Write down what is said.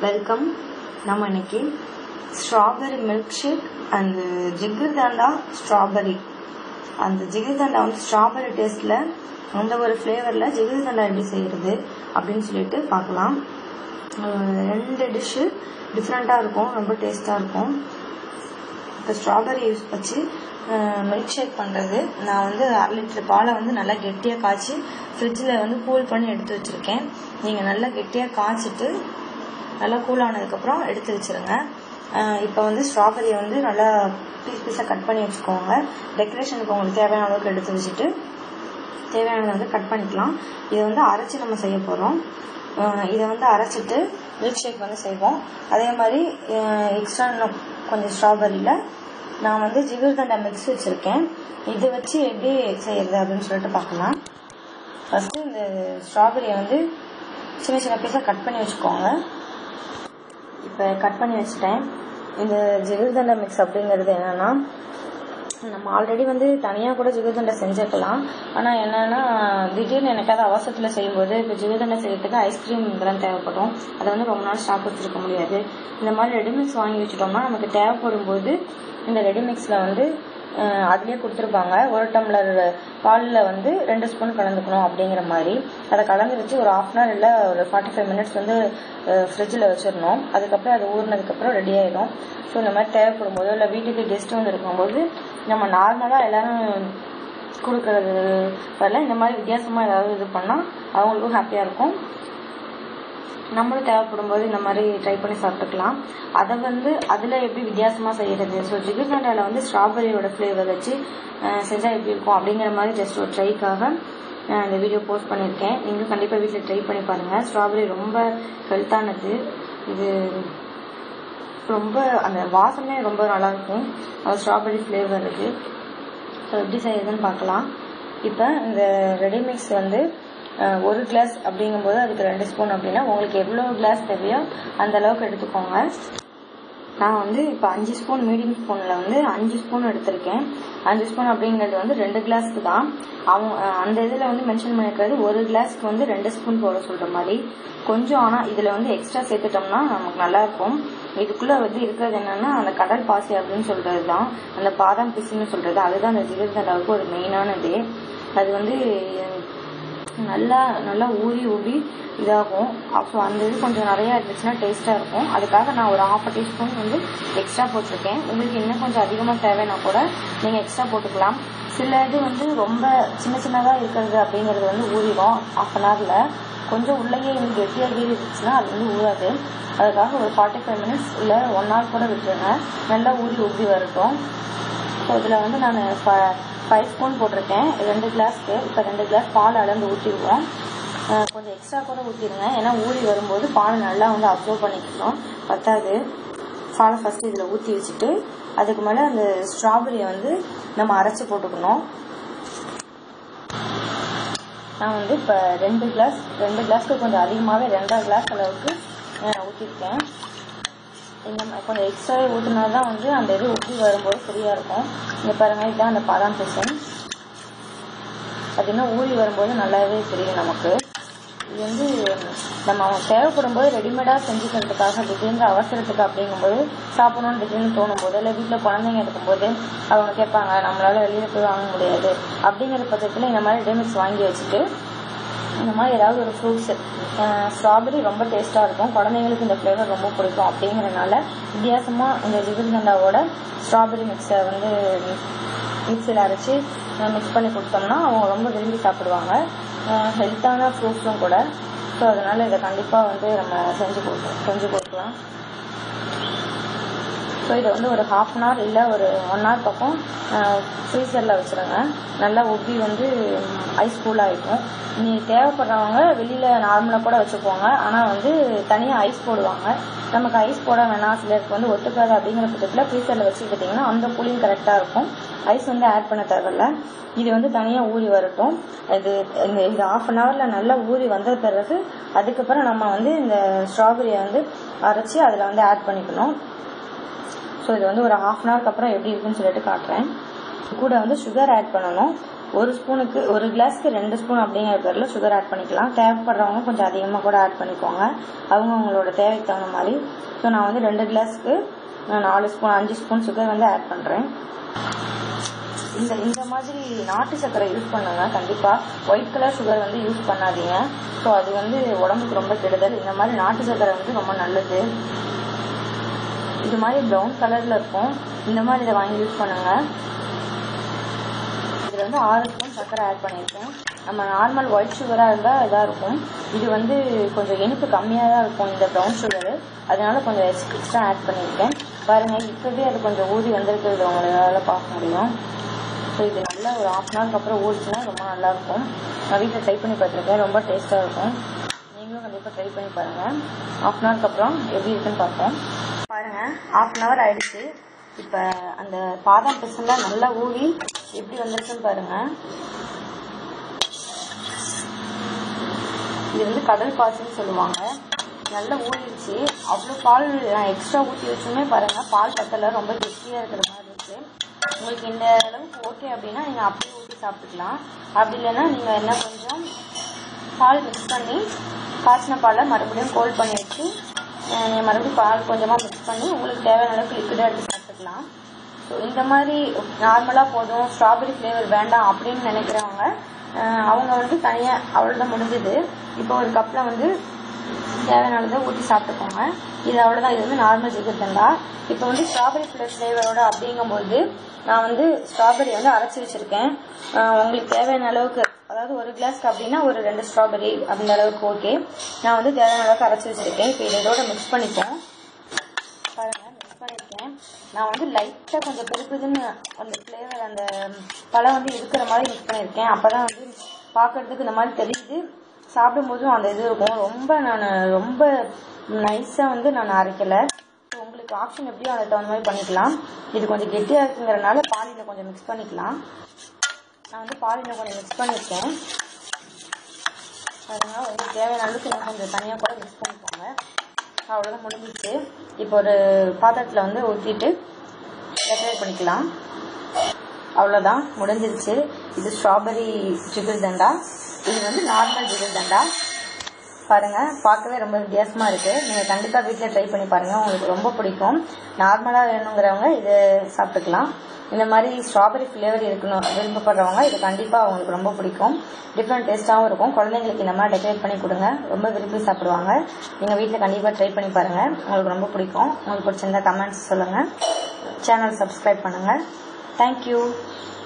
Welcome. நம்ம இன்னைக்கு strawberry milkshake and jigarthanda strawberry, அந்த ஜிகிர்தண்டா வந்து ஸ்ட்ராபெரி டேஸ்ட்டில் அந்த ஒரு ஃப்ளேவரில் ஜிகிர்தண்டா எப்படி செய்கிறது அப்படின்னு சொல்லிட்டு பார்க்கலாம். 2 டிஷ்ஷு டிஃப்ரெண்ட்டாக இருக்கும், ரொம்ப டேஸ்ட்டாக இருக்கும். இப்போ ஸ்ட்ராபெரி யூஸ் வச்சு மில்க் ஷேக் பண்ணுறது, நான் வந்து 1/2 லிட்டர் பாலை வந்து நல்லா கெட்டியாக காய்ச்சி ஃப்ரிட்ஜில் வந்து கூல் பண்ணி எடுத்து வச்சுருக்கேன். நீங்கள் நல்லா கெட்டியாக காய்ச்சிட்டு நல்லா கூல் ஆனதுக்கப்புறம் எடுத்து வச்சுருங்க. இப்போ வந்து ஸ்ட்ராபெரியை வந்து நல்லா பீஸாக கட் பண்ணி வச்சுக்கோங்க. டெக்கரேஷனுக்கு உங்களுக்கு தேவையான அளவுக்கு எடுத்து வச்சுட்டு தேவையானதை வந்து கட் பண்ணிக்கலாம். இதை வந்து அரைச்சி நம்ம செய்ய போகிறோம். இதை வந்து அரைச்சிட்டு மில்க் ஷேக் வந்து செய்வோம். அதே மாதிரி எக்ஸ்ட்ரா இன்னும் கொஞ்சம் ஸ்ட்ராபெரியில் நான் வந்து ஜிகிர்தண்டா மிக்ஸ் வச்சுருக்கேன். இது வச்சு எப்படி செய்கிறது அப்படின்னு சொல்லிட்டு பார்க்கலாம். ஃபஸ்ட்டு இந்த ஸ்ட்ராபெரியை வந்து சின்ன சின்ன பீஸாக கட் பண்ணி வச்சுக்கோங்க. இப்போ கட் பண்ணி வச்சுட்டேன். இந்த ஜிகிர்தண்டா மிக்ஸ் அப்படிங்கிறது என்னென்னா, நம்ம ஆல்ரெடி வந்து தனியாக கூட ஜிகிர்தண்டா செஞ்சுக்கலாம். ஆனால் என்னென்னா, திடீர்னு எனக்காவது அவசரத்தில் செய்யும்போது இப்போ ஜிகிர்தண்டா செய்யறதுக்கு ஐஸ்கிரீம் இதெல்லாம் தேவைப்படும். அதை வந்து ரொம்ப நாள் ஸ்டாக் வச்சுருக்க முடியாது. இந்த மாதிரி ரெடிமிக்ஸ் வாங்கி வச்சுட்டோம்னா நமக்கு தேவைப்படும் போது இந்த ரெடிமிக்ஸில் வந்து அதுலேயே கொடுத்துருப்பாங்க. 1 டம்ளர் பாலில் வந்து 2 ஸ்பூன் கலந்துக்கணும் அப்படிங்கிற மாதிரி. அதை கலந்து வச்சு ஒரு 1/2 hour இல்லை ஒரு 45 minutes வந்து ஃப்ரிட்ஜில் வச்சிடணும். அதுக்கப்புறம் அது ஊறினதுக்கப்புறம் ரெடி ஆகிடும். ஸோ இந்த மாதிரி தேவைப்படும் போது இல்லை வீட்டுக்கு கெஸ்ட் வந்து இருக்கும்போது நம்ம நார்மலாக எல்லோரும் கொடுக்கறது வரல, இந்த மாதிரி வித்தியாசமாக ஏதாவது இது பண்ணால் அவங்களுக்கும் ஹாப்பியாக இருக்கும். நம்மளும் தேவைப்படும் போது இந்த மாதிரி ட்ரை பண்ணி சாப்பிட்டுக்கலாம். அதை வந்து அதில் எப்படி வித்தியாசமாக செய்கிறது, ஸோ ஜிகிர்தண்டாவில் வந்து ஸ்ட்ராபெரியோட ஃப்ளேவர் வச்சு செஞ்சால் எப்படி இருக்கும் அப்படிங்கிற மாதிரி ஜஸ்ட் ஒரு ட்ரைக்காக இந்த வீடியோ போஸ்ட் பண்ணியிருக்கேன். நீங்கள் கண்டிப்பாக வீட்டில் ட்ரை பண்ணி பாருங்கள். ஸ்ட்ராபெரி ரொம்ப ஹெல்த்தானது. இது ரொம்ப அந்த வாசமே ரொம்ப நல்லாயிருக்கும். அது ஸ்ட்ராபெரி ஃப்ளேவர் இருக்குது. ஸோ எப்படி செய்யுதுன்னு பார்க்கலாம். இப்போ இந்த ரெடிமிக்ஸ் வந்து 1 கிளாஸ் அப்படிங்கும்போது அதுக்கு 2 ஸ்பூன் அப்படின்னா உங்களுக்கு எவ்வளோ கிளாஸ் தேவையோ அந்த அளவுக்கு எடுத்துக்கோங்க. நான் வந்து இப்போ 5 ஸ்பூன் மீடியம் ஸ்பூனில் வந்து 5 ஸ்பூன் எடுத்திருக்கேன். 5 ஸ்பூன் அப்படிங்கிறது வந்து 2 கிளாஸ்க்கு தான். அவங்க அந்த இதில் வந்து மென்ஷன் பண்ணியிருக்கிறது 1 கிளாஸ்க்கு வந்து 2 ஸ்பூன் போட சொல்கிற மாதிரி. கொஞ்சம் ஆனால் இதில் வந்து எக்ஸ்ட்ரா சேர்த்துட்டோம்னா நமக்கு நல்லாயிருக்கும். இதுக்குள்ளே வந்து இருக்கிறது என்னென்னா அந்த கடல் பாசி அப்படின்னு சொல்கிறது தான், அந்த பாதாம் பிசுன்னு சொல்கிறது, அதுதான் அந்த ஜிகிர்தண்டாவுக்கு ஒரு மெயினானது. அது வந்து நல்லா ஊறி இதாகும். ஸோ அந்த இது கொஞ்சம் நிறையா இருந்துச்சுன்னா டேஸ்ட்டாக இருக்கும். அதுக்காக நான் ஒரு 1/2 டீஸ்பூன் வந்து எக்ஸ்ட்ரா போட்டிருக்கேன். உங்களுக்கு இன்னும் கொஞ்சம் அதிகமாக தேவைன்னா கூட நீங்கள் எக்ஸ்ட்ரா போட்டுக்கலாம். சில இது வந்து ரொம்ப சின்னதாக இருக்கிறது அப்படிங்கிறது வந்து ஊறிடும் 1/2 hourல. கொஞ்சம் உள்ளேயே கெட்டியாக இருந்துச்சுன்னா அது வந்து ஊறாது. அதுக்காக ஒரு 45 minutes இல்லை 1 hour கூட விட்டுருங்க. நல்லா ஊறி வரட்டும். ஸோ இதில் வந்து நான் 5 ஸ்பூன் போட்டிருக்கேன் 2 கிளாஸ்க்கு. இப்போ 2 கிளாஸ் பால் அளந்து ஊற்றிடுவோம். கொஞ்சம் எக்ஸ்ட்ரா கூட ஊற்றிடுங்க, ஏன்னா ஊறி வரும்போது பால் நல்லா வந்து அப்சர்வ் பண்ணிக்கணும். பத்தாது, பாலை ஃபஸ்ட்டு இதில் ஊற்றி வச்சுட்டு அதுக்கு மேலே அந்த ஸ்ட்ராபெரியை வந்து நம்ம அரைச்சி போட்டுக்கணும். நான் வந்து இப்போ 2 கிளாஸ்க்கு கொஞ்சம் அதிகமாகவே 2.5 கிளாஸ் அளவுக்கு ஊற்றிருக்கேன். இந்த மாதிரி கொஞ்சம் எக்ஸ்ட்ராவே ஊற்றினா தான் வந்து அந்த இது ஊற்றி வரும்போது சரியாக இருக்கும். இங்கே பாருங்கள், இதுதான் அந்த பாதாம் பிசன். பார்த்தீங்கன்னா ஊறி வரும்போது நல்லாவே தெரியும் நமக்கு. இது வந்து நம்ம தேவைப்படும் போது ரெடிமேடாக செஞ்சுக்கிறதுக்காக திடீர்னு அவசரத்துக்கு அப்படிங்கும்போது சாப்பிடணும்னு திடீர்னு தோணும் போது, இல்லை வீட்டில் குழந்தைங்க இருக்கும்போது அவங்க கேட்பாங்க நம்மளால வெளியில் போய் வாங்க முடியாது அப்படிங்கிற பட்சத்தில் இந்த மாதிரி ரெடிமிக்ஸ் வாங்கி வச்சுட்டு இந்த மாதிரி ஏதாவது ஒரு ஃப்ரூட்ஸு, ஸ்ட்ராபெரி ரொம்ப டேஸ்ட்டாக இருக்கும், குழந்தைங்களுக்கு இந்த ஃப்ளேவர் ரொம்ப பிடிக்கும் அப்படிங்கிறனால வித்தியாசமாக இந்த ஜிகிர்தண்டாவோட ஸ்ட்ராபெரி மிக்ஸை வந்து மிக்ஸியில் அரைச்சி மிக்ஸ் பண்ணி கொடுத்தோம்னா அவங்க ரொம்ப விரும்பி சாப்பிடுவாங்க. ஹெல்த்தான ஃப்ரூட்ஸும் கூட. ஸோ அதனால் இதை கண்டிப்பாக வந்து நம்ம செஞ்சு கொடுக்கலாம். ஸோ இதை வந்து ஒரு 1/2 hour இல்லை ஒரு 1 hour பக்கம் ஃப்ரீசரில் வச்சுருங்க. நல்லா உப்பி வந்து ஐஸ் கூல் ஆகிடும். நீ தேவைப்படுறவங்க வெளியில் நார்மலாக கூட வச்சுக்குவாங்க. ஆனால் வந்து தனியாக ஐஸ் போடுவாங்க. நமக்கு ஐஸ் போட வேணாம், சிலருக்கு வந்து ஒத்துக்காது அப்படிங்கிற பட்சத்தில் ஃப்ரீசரில் வச்சுக்கிட்டிங்கன்னா அந்த கூலிங் கரெக்டாக இருக்கும். ஐஸ் வந்து ஆட் பண்ண தேவையில்ல. இது வந்து தனியாக ஊறி வரட்டும். இந்த 1/2 hourல நல்லா ஊறி வந்த பிறகு அதுக்கப்புறம் நம்ம வந்து இந்த ஸ்ட்ராபெரியை வந்து அரைச்சி அதில் வந்து ஆட் பண்ணிக்கணும். ஸோ இது வந்து ஒரு 1/2 hourக்கு அப்புறம் எப்படி இருக்குன்னு சொல்லிட்டு காட்டுறேன். கூட வந்து சுகர் ஆட் பண்ணணும். ஒரு கிளாஸ்க்கு 2 ஸ்பூன் அப்படிங்கிற பேரில் சுகர் ஆட் பண்ணிக்கலாம். தேவைப்படுறவங்க கொஞ்சம் அதிகமாக கூட ஆட் பண்ணிக்கோங்க, அவங்களோட தேவைக்கு தகுந்த மாதிரி. ஸோ நான் வந்து 2 கிளாஸ்க்கு நான் 4 ஸ்பூன் 5 ஸ்பூன் சுகர் வந்து ஆட் பண்ணுறேன். இந்த மாதிரி நாட்டு சர்க்கரை யூஸ் பண்ணுங்க. கண்டிப்பாக ஒயிட் கலர் சுகர் வந்து யூஸ் பண்ணாதீங்க. ஸோ அது வந்து உடம்புக்கு ரொம்ப கெடுதல். இந்த மாதிரி நாட்டு சர்க்கரை வந்து ரொம்ப நல்லது. இது மாதிரி ப்ரௌன் கலரில் இருக்கும். இந்த மாதிரி இதை வாங்கி யூஸ் பண்ணுங்கள். இதில் வந்து 6 ஸ்பூன் சர்க்கரை ஆட் பண்ணியிருக்கேன். நம்ம நார்மல் ஒயிட் சுகராக இருந்தால் இதாக இருக்கும். இது வந்து கொஞ்சம் இனிப்பு கம்மியாக தான் இருக்கும் இந்த ப்ரௌன் சுகரு, அதனால கொஞ்சம் எக்ஸ்ட்ரா ஆட் பண்ணியிருக்கேன். பாருங்கள், இப்போவே அது கொஞ்சம் ஊறி வந்திருக்கிறது உங்களால் பார்க்க முடியும். ஸோ இது நல்லா ஒரு 1/2 hourக்கு அப்புறம் ஊறிச்சுன்னா ரொம்ப நல்லாயிருக்கும். நான் வீட்டில் ட்ரை பண்ணி பார்த்துருக்கேன், ரொம்ப டேஸ்ட்டாக இருக்கும். நீங்களும் கண்டிப்பாக ட்ரை பண்ணி பாருங்கள். 1/2 hourக்கு அப்புறம் எப்படி இருக்குன்னு பார்ப்போம். பாருங்கள், 1/2 hour ஆயிடுச்சு. இப்போ அந்த பாதாம் பிசன்லாம் நல்லா ஊறி எப்படி வந்துருக்குன்னு பாருங்கள். இது வந்து கடல் பாசின்னு சொல்லுவாங்க. நல்லா ஊறிடுச்சு. அவ்வளோ பால் நான் எக்ஸ்ட்ரா ஊற்றி வச்சுமே பாருங்கள், பால் பத்தலை, ரொம்ப கெட்டியாக இருக்கிற மாதிரி இருக்குது. உங்களுக்கு இந்த அளவுக்கு ஓகே அப்படின்னா நீங்கள் அப்படியே ஊற்றி சாப்பிட்டுக்கலாம். அப்படி இல்லைன்னா நீங்கள் என்ன கொஞ்சம் பால் மிக்ஸ் பண்ணி காய்ச்சின பாலை மறுபடியும் கோல்ட் பண்ணி வச்சு நீங்கள் மறுபடியும் பால் கொஞ்சமாக மிக்ஸ் பண்ணி உங்களுக்கு தேவையான அளவுக்கு லிக்விடாக எடுத்து சாப்பிட்டுக்கலாம். ஸோ இந்த மாதிரி நார்மலாக போதும், ஸ்ட்ராபெரி ஃப்ளேவர் வேண்டாம் அப்படின்னு நினைக்கிறவங்க அவங்க வந்து தனியாக அவ்வளோதான் முடிஞ்சுது. இப்போ ஒரு கப்பில் வந்து தேவையானதை ஊற்றி சாப்பிட்டுக்கோங்க. இது அவ்வளோதான். இது வந்து நார்மல் ஜிகர்தண்டா. இப்போ வந்து ஸ்ட்ராபெரி ஃப்ளேவரோட அப்படிங்கும்போது நான் வந்து ஸ்ட்ராபெரி வந்து அரைச்சி வச்சுருக்கேன். உங்களுக்கு தேவையான அளவுக்கு, அதாவது ஒரு கிளாஸ்க்கு அப்படின்னா ஒரு 2 ஸ்ட்ராபெரி அந்த அளவுக்கு ஓகே. நான் வந்து தேவையான அளவுக்கு அரைச்சி வச்சுருக்கேன். இப்போ இதோட மிக்ஸ் பண்ணிப்போம். பாருங்கள், மிக்ஸ் பண்ணியிருக்கேன். நான் வந்து லைட்டாக கொஞ்சம் பெருப்புதுன்னு அந்த ஃப்ளேவர் அந்த பழம் வந்து இருக்கிற மாதிரி மிக்ஸ் பண்ணியிருக்கேன். அப்போ தான் வந்து பார்க்குறதுக்கு இந்த மாதிரி தெரியுது, சாப்பிடும்போதும் அந்த இது இருக்கும். ரொம்ப நைஸாக வந்து நான் அரைக்கலை. ஸோ உங்களுக்கு ஆப்ஷன் எப்படியோ அதை தகுந்த மாதிரி பண்ணிக்கலாம். இது கொஞ்சம் கெட்டியாக இருக்குங்கிறனால பாலில் கொஞ்சம் மிக்ஸ் பண்ணிக்கலாம். நான் வந்து பாலில் கொஞ்சம் மிக்ஸ் பண்ணியிருக்கேன். அதனால் உங்களுக்கு தேவையான அளவுக்கு இன்னும் கொஞ்சம் தனியாக கூட மிக்ஸ் பண்ணிக்கோங்க. அவ்வளோதான், முடிஞ்சிச்சு. இப்போ ஒரு பாத்திரத்தில் வந்து ஊற்றிட்டு டெக்கரேட் பண்ணிக்கலாம். அவ்வளோதான், முடிஞ்சிருச்சு. இது ஸ்ட்ராபெரி ஜிகர்தண்டா. இது வந்து நார்மல் ஜிகர்தண்டா. பாருங்கள், பார்க்கவே ரொம்ப வித்தியாசமாக இருக்குது. நீங்கள் கண்டிப்பாக வீட்டில் ட்ரை பண்ணி பாருங்கள், உங்களுக்கு ரொம்ப பிடிக்கும். நார்மலாக வேணுங்கிறவங்க இதை சாப்பிட்டுக்கலாம். இந்த மாதிரி ஸ்ட்ராபெரி ஃப்ளேவர் இருக்கணும் விருப்பப்படுறவங்க இது கண்டிப்பாக அவங்களுக்கு ரொம்ப பிடிக்கும். டிஃப்ரெண்ட் டேஸ்ட்டாகவும் இருக்கும். குழந்தைங்களுக்கு இந்த மாதிரி டெக்கரேட் பண்ணி கொடுங்க, ரொம்ப விரும்பி சாப்பிடுவாங்க. நீங்கள் வீட்டில் கண்டிப்பாக ட்ரை பண்ணி பாருங்கள், உங்களுக்கு ரொம்ப பிடிக்கும். உங்களுக்கு பிடிச்சிருந்தா கமெண்ட்ஸ் சொல்லுங்கள். சேனல் சப்ஸ்கிரைப் பண்ணுங்கள். தேங்க்யூ.